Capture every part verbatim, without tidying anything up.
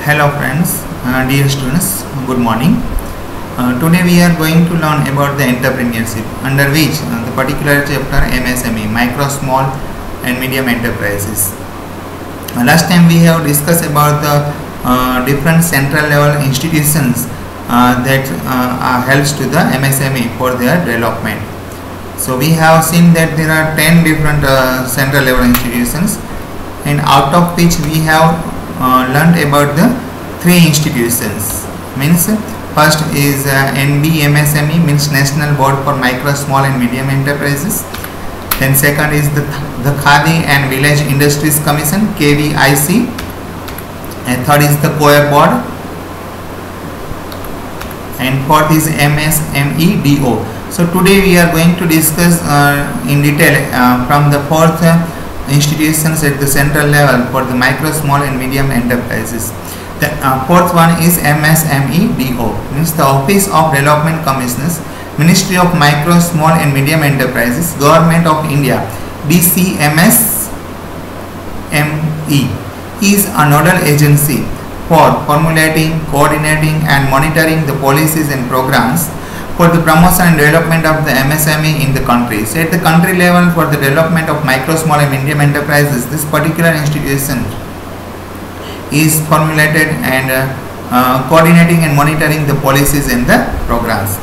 Hello friends, uh, dear students, good morning. Uh, today we are going to learn about the entrepreneurship, under which uh, the particular chapter M S M E, micro, small and medium enterprises. Uh, last time we have discussed about the uh, different central level institutions uh, that uh, helps to the M S M E for their development. So we have seen that there are ten different uh, central level institutions, and out of which we have Uh, learned about the three institutions. Means first is uh, N B M S M E, means National Board for Micro, Small and Medium Enterprises. Then second is the, the Khadi and Village Industries Commission, K V I C. And third is the C O A Board. And fourth is M S M E D O. So today we are going to discuss uh, in detail uh, from the fourth uh, institutions at the central level for the micro, small and medium enterprises. The uh, fourth one is M S M E D O, means the Office of Development Commissioners, Ministry of Micro, Small and Medium Enterprises, Government of India. D C M S M E is a nodal agency for formulating, coordinating and monitoring the policies and programs for the promotion and development of the M S M E in the country. So at the country level, for the development of micro, small and medium enterprises, this particular institution is formulated and uh, uh, coordinating and monitoring the policies and the programs.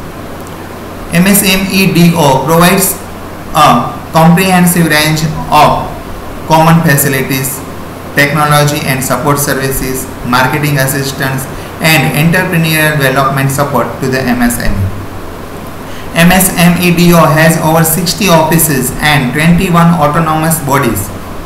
M S M E D O provides a comprehensive range of common facilities, technology and support services, marketing assistance and entrepreneurial development support to the M S M E. M S M E D O has over sixty offices and twenty-one autonomous bodies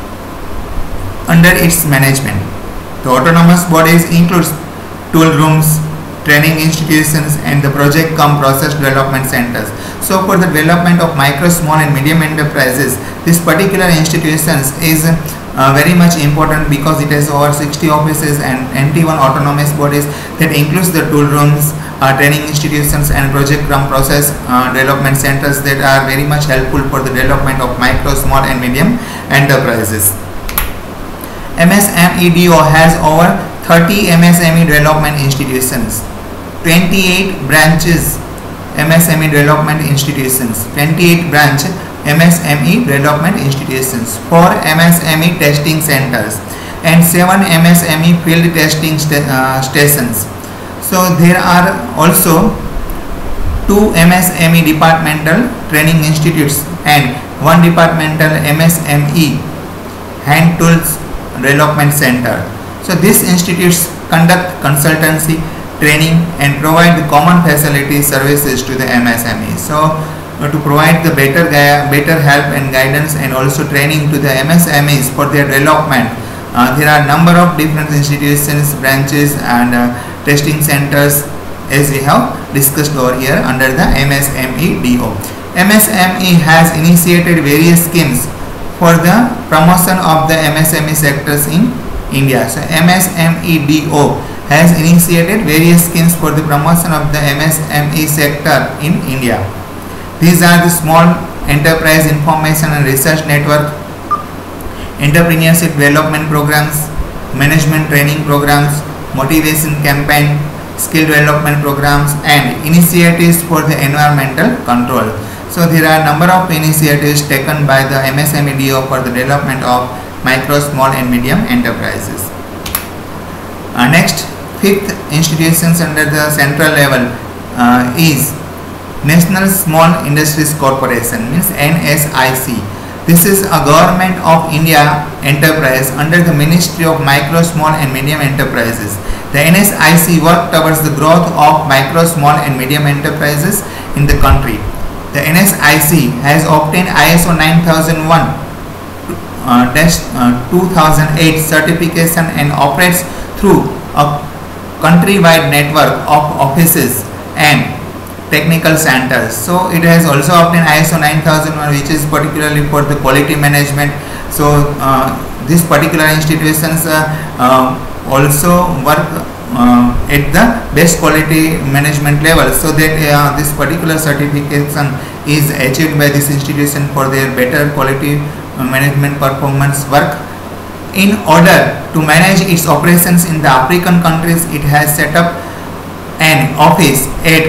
under its management. The autonomous bodies includes tool rooms, training institutions and the project cum process development centers. So for the development of micro, small and medium enterprises, this particular institutions is uh, very much important because it has over sixty offices and twenty-one autonomous bodies that includes the tool rooms, uh, training institutions and project cum process uh, development centers that are very much helpful for the development of micro, small and medium enterprises. M S M E D O has over thirty M S M E development institutions, twenty-eight branches M S M E development institutions, twenty-eight branch M S M E development institutions, four M S M E testing centers and seven M S M E field testing st uh, stations. So there are also two M S M E departmental training institutes and one departmental M S M E hand tools development center. So these institutes conduct consultancy, training and provide the common facility services to the M S M E. So uh, to provide the better better help and guidance and also training to the M S M Es for their development, uh, there are number of different institutions, branches and uh, testing centers as we have discussed over here under the M S M E D O. M S M E has initiated various schemes for the promotion of the M S M E sectors in India. So M S M E D O has initiated various schemes for the promotion of the M S M E sector in India. These are the Small Enterprise Information and Research Network, Entrepreneurship Development Programs, Management Training Programs, Motivation Campaign, Skill Development Programs and Initiatives for the Environmental Control. So there are number of initiatives taken by the M S M E D O for the development of micro, small and medium enterprises. Uh, next, fifth institutions under the central level uh, is National Small Industries Corporation, means N S I C. This is a Government of India enterprise under the Ministry of Micro, Small and Medium Enterprises. The N S I C work towards the growth of micro, small and medium enterprises in the country. The N S I C has obtained I S O nine thousand one uh, uh, two thousand eight certification and operates through a countrywide network of offices and technical centers. So it has also obtained I S O nine thousand one, which is particularly for the quality management. So uh, these particular institutions uh, uh, also work uh, at the best quality management level, so that uh, this particular certification is achieved by this institution for their better quality uh, management performance work In order to manage its operations in the African countries, it has set up an office at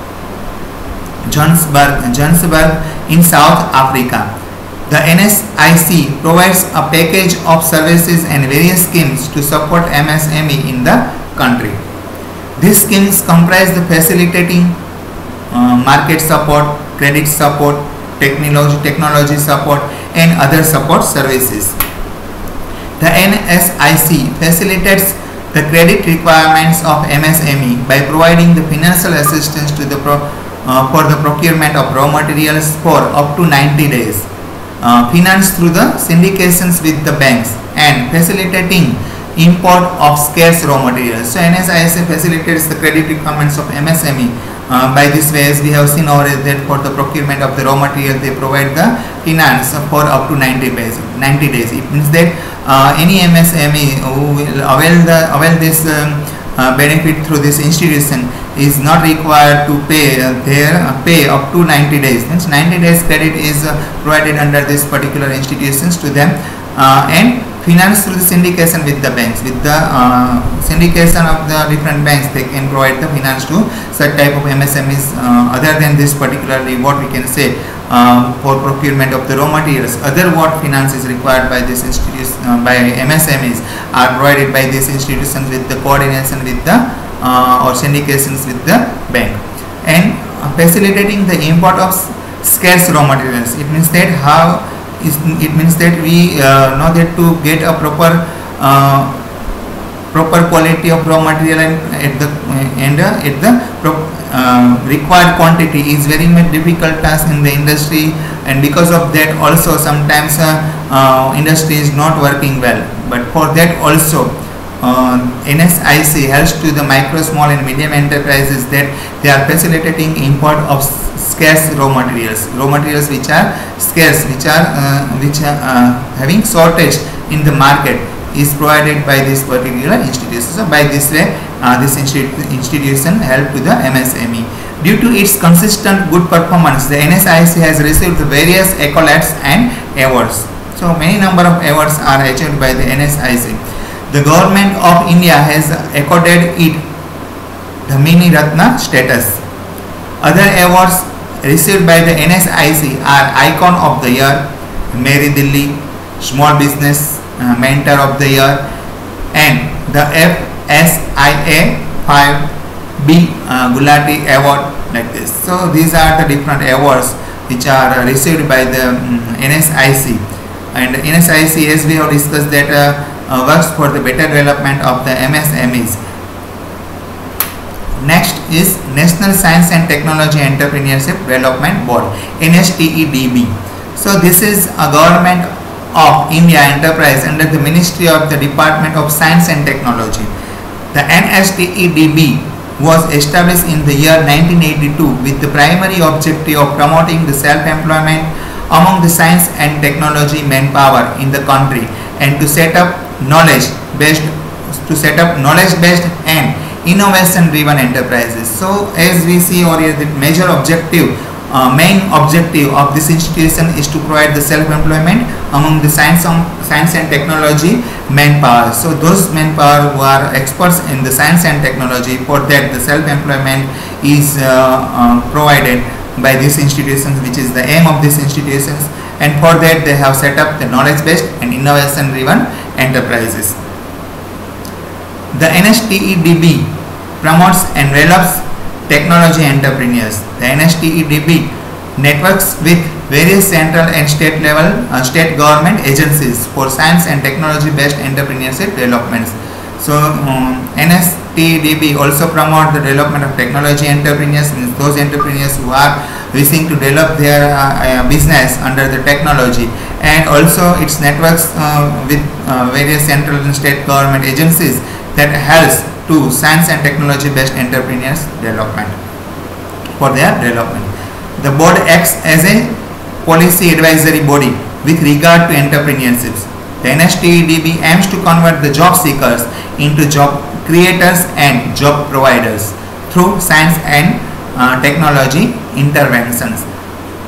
Johannesburg, Johannesburg in South Africa. The N S I C provides a package of services and various schemes to support M S M E in the country. These schemes comprise the facilitating uh, market support, credit support, technology, technology support and other support services. The N S I C facilitates the credit requirements of M S M E by providing the financial assistance to the pro, uh, for the procurement of raw materials for up to ninety days, uh, finance through the syndications with the banks, and facilitating import of scarce raw materials. So N S I C facilitates the credit requirements of M S M E. Uh, by this way, as we have seen already, that for the procurement of the raw material, they provide the finance for up to ninety days. ninety days. It means that uh, any M S M E who will avail the avail this um, uh, benefit through this institution is not required to pay uh, their uh, pay up to ninety days. Means ninety days credit is uh, provided under this particular institutions to them, uh, and finance through the syndication with the banks. With the uh, syndication of the different banks, they can provide the finance to such type of M S M Es. Uh, other than this, particularly what we can say uh, for procurement of the raw materials, other what finance is required by this institution uh, by M S M Es are provided by these institutions with the coordination with the uh, or syndications with the bank. And uh, facilitating the import of scarce raw materials. It means that how Is, it means that we uh, know that to get a proper uh, proper quality of raw material and at the uh, and uh, at the uh, required quantity is very much difficult task in the industry, and because of that also sometimes uh, uh, industry is not working well. But for that also uh, N S I C helps to the micro, small and medium enterprises that they are facilitating import of scarce raw materials, raw materials which are scarce, which are uh, which are uh, having shortage in the market, is provided by this particular institution. So by this way, uh, this institu institution help to the M S M E. Due to its consistent good performance, the N S I C has received various accolades and awards. So many number of awards are achieved by the N S I C. The government of India has accorded it the Mini Ratna status. Other awards received by the N S I C are Icon of the Year, Mary Dilli, Small Business uh, Mentor of the Year, and the F S I A five B uh, Gulati Award, like this. So these are the different awards which are uh, received by the um, N S I C. And N S I C, as we have discussed, that uh, uh, works for the better development of the M S M Es. Next is National Science and Technology Entrepreneurship Development Board, N S T E D B. So this is a government of India enterprise under the Ministry of the Department of Science and Technology. The N S T E D B was established in the year nineteen eighty-two with the primary objective of promoting the self-employment among the science and technology manpower in the country, and to set up knowledge based to set up knowledge based and innovation driven enterprises. So as we see over here, the major objective, uh, main objective of this institution is to provide the self-employment among the science, um, science and technology manpower. So those manpower who are experts in the science and technology, for that the self-employment is uh, uh, provided by these institutions, which is the aim of these institutions, and for that they have set up the knowledge based and innovation driven enterprises. The N S T E D B promotes and develops technology entrepreneurs. The N S T E D B networks with various central and state level uh, state government agencies for science and technology based entrepreneurship developments. So um, N S T E D B also promote the development of technology entrepreneurs, means those entrepreneurs who are wishing to develop their uh, uh, business under the technology, and also its networks uh, with uh, various central and state government agencies that helps to science and technology based entrepreneurs development for their development. The board acts as a policy advisory body with regard to entrepreneurship. The N S T E D B aims to convert the job seekers into job creators and job providers through science and uh, technology interventions.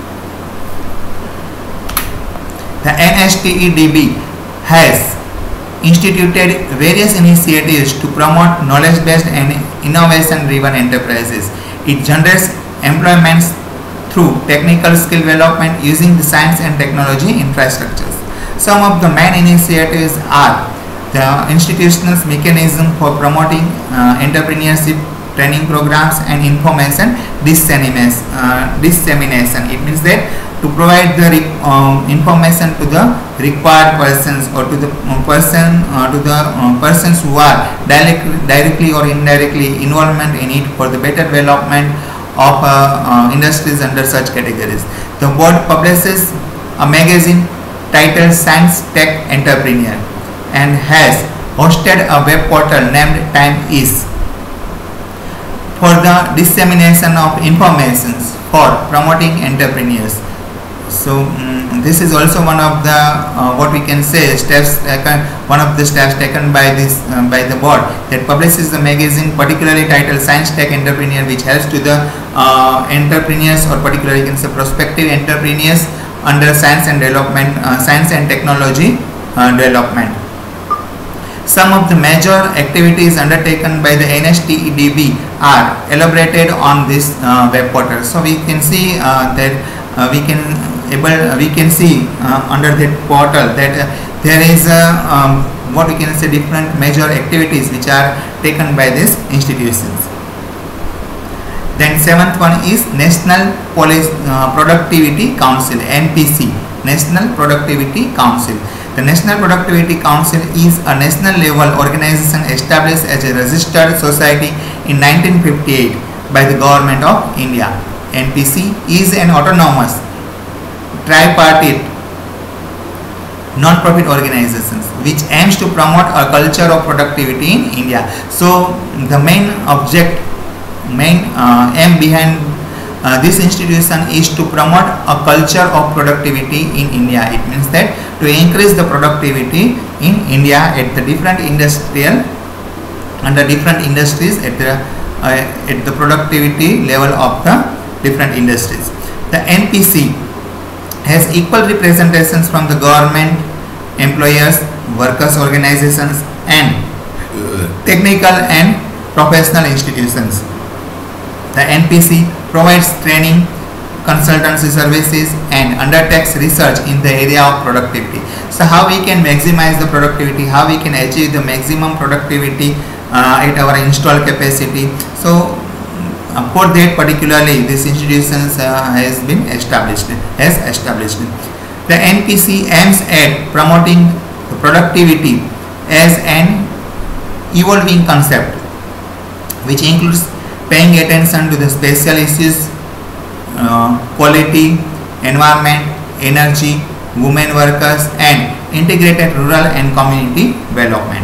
The N S T E D B has instituted various initiatives to promote knowledge-based and innovation-driven enterprises. It generates employment through technical skill development using the science and technology infrastructures. Some of the main initiatives are the institutional mechanism for promoting uh, entrepreneurship, training programs and information dissemination. Uh, dissemination. It means that to provide the um, information to the required persons or to the um, person uh, to the um, persons who are directly, directly or indirectly involvement in it for the better development of uh, uh, industries under such categories. The board publishes a magazine titled Science Tech Entrepreneur and has hosted a web portal named Time Is for the dissemination of information for promoting entrepreneurs. So um, this is also one of the uh, what we can say steps taken, one of the steps taken by this uh, by the board that publishes the magazine particularly titled Science Tech Entrepreneur, which helps to the uh, entrepreneurs or particularly you can say prospective entrepreneurs under science and development, uh, science and technology uh, development. Some of the major activities undertaken by the N S T E D B are elaborated on this uh, web portal. So we can see uh, that uh, we can able uh, we can see uh, under that portal that uh, there is uh, um, what we can say different major activities which are taken by these institutions. Then seventh one is National Police uh, Productivity Council, N P C, National Productivity Council. The National Productivity Council is a national level organization established as a registered society in nineteen fifty-eight by the Government of India. N P C is an autonomous, tripartite, non-profit organization which aims to promote a culture of productivity in India. So the main object, main uh, aim behind uh, this institution is to promote a culture of productivity in India. It means that to increase the productivity in India at the different industrial under different industries at the uh, at the productivity level of the different industries. The N P C has equal representations from the government, employers, workers organizations and technical and professional institutions. The N P C provides training, consultancy services and undertakes research in the area of productivity. So how we can maximize the productivity, how we can achieve the maximum productivity uh, at our installed capacity. So uh, for that particularly this institutions uh, has been established has established. The N P C aims at promoting the productivity as an evolving concept which includes paying attention to the special issues, Uh, quality, environment, energy, women workers and integrated rural and community development.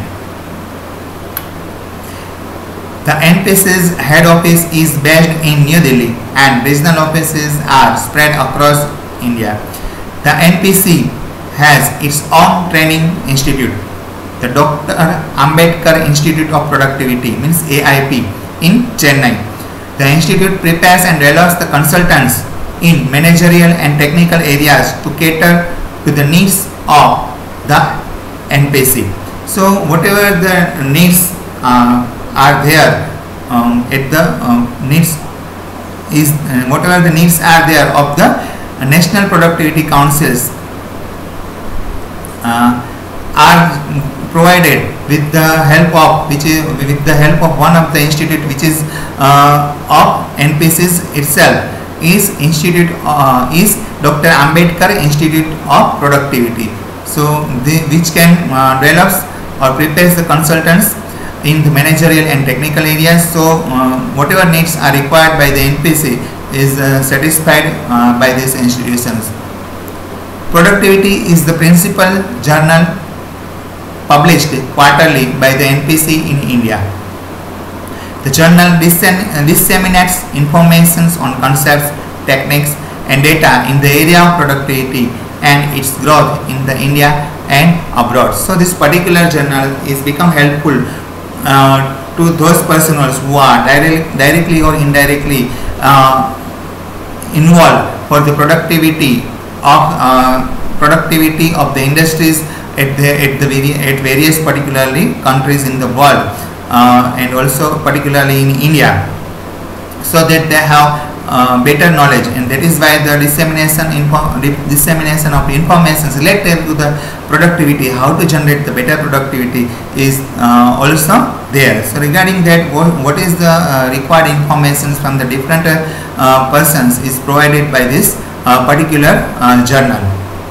The N P C's head office is based in New Delhi and regional offices are spread across India. The N P C has its own training institute, the Doctor Ambedkar Institute of Productivity means A I P in Chennai. The institute prepares and develops the consultants in managerial and technical areas to cater to the needs of the N P C. So whatever the needs uh, are there um, at the um, needs is uh, whatever the needs are there of the uh, National Productivity Councils uh, are provided with the help of which is with the help of one of the institute which is uh, of N P C's itself is institute uh, is Doctor Ambedkar Institute of Productivity. So the, which can uh, develops or prepares the consultants in the managerial and technical areas. So uh, whatever needs are required by the N P C is uh, satisfied uh, by these institutions. Productivity is the principal journal published quarterly by the N P C in India. The journal disseminates information on concepts, techniques and data in the area of productivity and its growth in the India and abroad. So this particular journal is become helpful uh, to those persons who are direct, directly or indirectly uh, involved for the productivity of uh, productivity of the industries at the at the vari at various particularly countries in the world, uh, and also particularly in India, so that they have uh, better knowledge, and that is why the dissemination info dissemination of information related to the productivity, how to generate the better productivity, is uh, also there. So regarding that, what, what is the uh, required information from the different uh, persons is provided by this uh, particular uh, journal.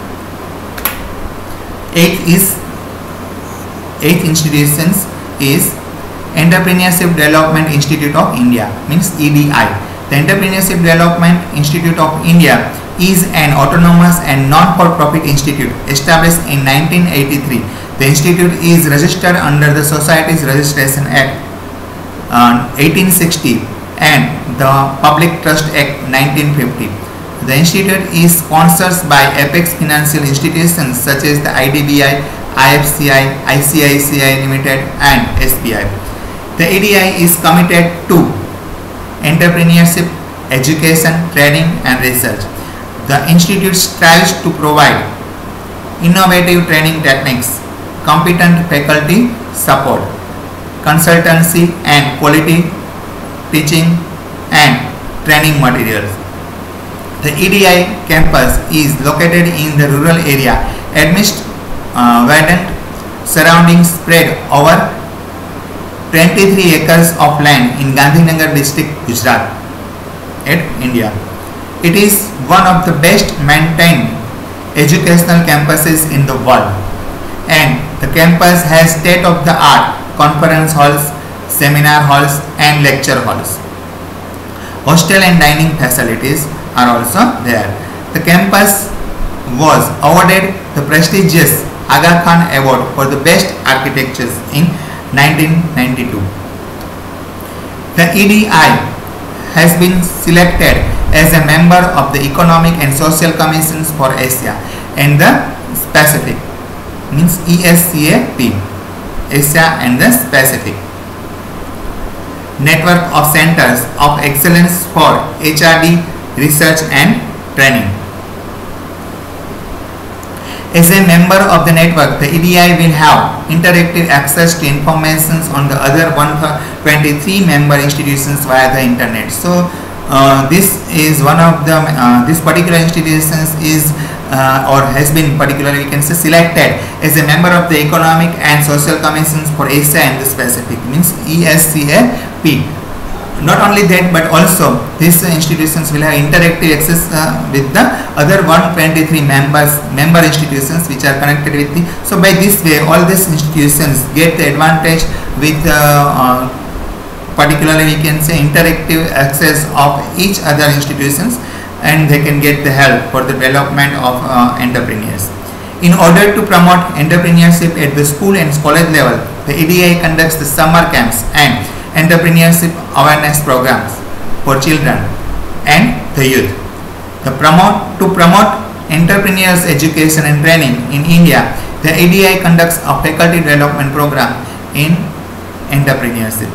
Eighth is eighth institutions is Entrepreneurship Development Institute of India, means E D I. The Entrepreneurship Development Institute of India is an autonomous and non-for-profit institute established in nineteen eighty-three. The institute is registered under the Societies Registration Act uh, eighteen sixty and the Public Trust Act nineteen fifty. The institute is sponsored by apex financial institutions such as the I D B I, I F C I, I C I C I Limited and S B I. The E D I is committed to entrepreneurship, education, training and research. The institute strives to provide innovative training techniques, competent faculty support, consultancy and quality teaching and training materials. The E D I campus is located in the rural area amidst uh, verdant surroundings spread over twenty-three acres of land in Gandhinagar district, Gujarat, at India. It is one of the best maintained educational campuses in the world, and the campus has state-of-the-art conference halls, seminar halls and lecture halls. Hostel and dining facilities are also there. The campus was awarded the prestigious Aga Khan Award for the best architectures in nineteen ninety-two. The E D I has been selected as a member of the Economic and Social Commissions for Asia and the Pacific, means E S C A P, Asia and the Pacific. Network of Centers of Excellence for H R D Research and Training. As a member of the network, the E D I will have interactive access to information on the other one hundred twenty-three member institutions via the internet. So uh, this is one of the uh, this particular institutions is uh, or has been particularly, we can say, selected as a member of the Economic and Social Commissions for Asia and the Pacific, means E S C A P. Not only that, but also these uh, institutions will have interactive access uh, with the other one hundred twenty-three members member institutions which are connected with the. So by this way, all these institutions get the advantage with uh, uh, particularly, we can say, interactive access of each other institutions, and they can get the help for the development of uh, entrepreneurs. In order to promote entrepreneurship at the school and college level, the E D I conducts the summer camps and entrepreneurship awareness programs for children and the youth. The promote to promote entrepreneurs education and training in India, the E D I conducts a faculty development program in entrepreneurship.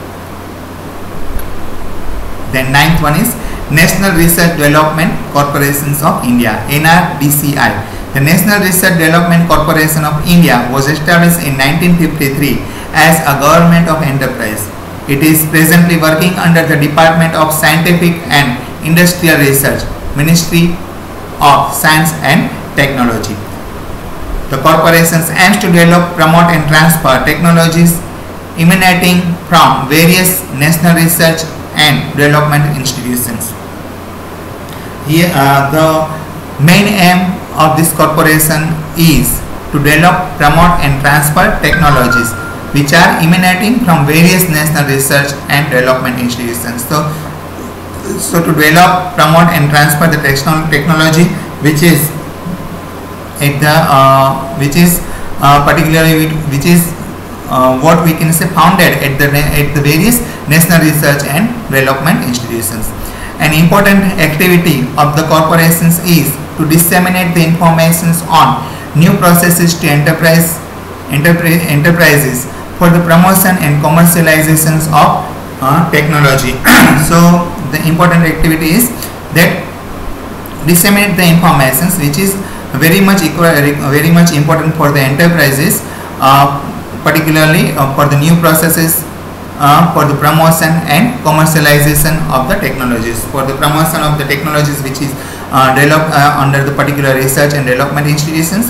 Then ninth one is National Research Development Corporations of India, N R D C I. The National Research Development Corporation of India was established in nineteen fifty-three as a government of enterprise. It is presently working under the Department of Scientific and Industrial Research, Ministry of Science and Technology. The corporation aims to develop, promote and transfer technologies emanating from various national research and development institutions. Here, uh, the main aim of this corporation is to develop, promote and transfer technologies which are emanating from various national research and development institutions. So, so to develop, promote and transfer the technology which is at the uh, which is uh, particularly which is uh, what we can say founded at the at the various national research and development institutions. An important activity of the corporations is to disseminate the information on new processes to enterprise enterprise enterprises for the promotion and commercializations of uh, technology. So the important activity is that disseminate the information which is very much equal, very much important for the enterprises, uh, particularly uh, for the new processes, uh, for the promotion and commercialization of the technologies, for the promotion of the technologies which is uh, developed uh, under the particular research and development institutions.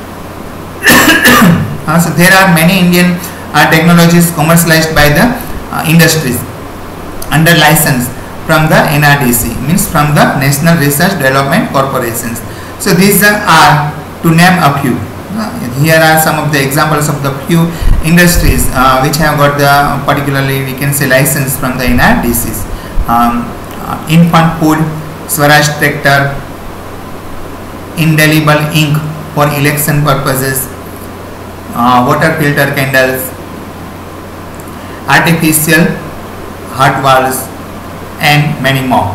uh, so there are many Indian uh, technologies commercialized by the uh, industries under license from the N R D C, means from the National Research Development Corporations. So these are, to name a few. Uh, here are some of the examples of the few industries uh, which have got the particularly we can say license from the N R D Cs. Um, uh, infant food, Swaraj tractor, indelible ink for election purposes, uh, water filter candles, artificial heart valves, and many more.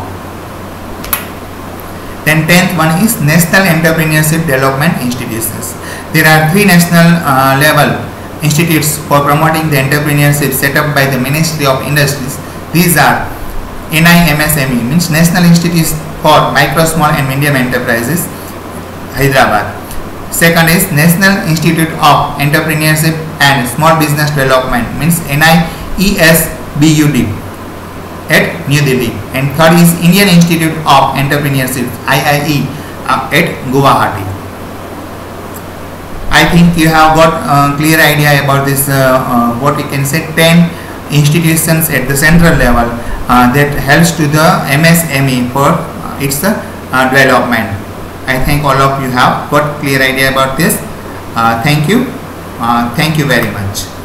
Then tenth one is National Entrepreneurship Development Institutions. There are three national uh, level institutes for promoting the entrepreneurship set up by the Ministry of Industries. These are N I M S M E, means National Institute for Micro, Small and Medium Enterprises, Hyderabad. Second is National Institute of Entrepreneurship and Small Business Development, means N I E S B U D, at New Delhi. And third is Indian Institute of Entrepreneurship, I I E, uh, at Guwahati. I think you have got a clear idea about this, uh, uh, what we can say, ten institutions at the central level uh, that helps to the M S M E for uh, its uh, development. I think all of you have got clear idea about this. Uh, thank you. Uh, thank you very much.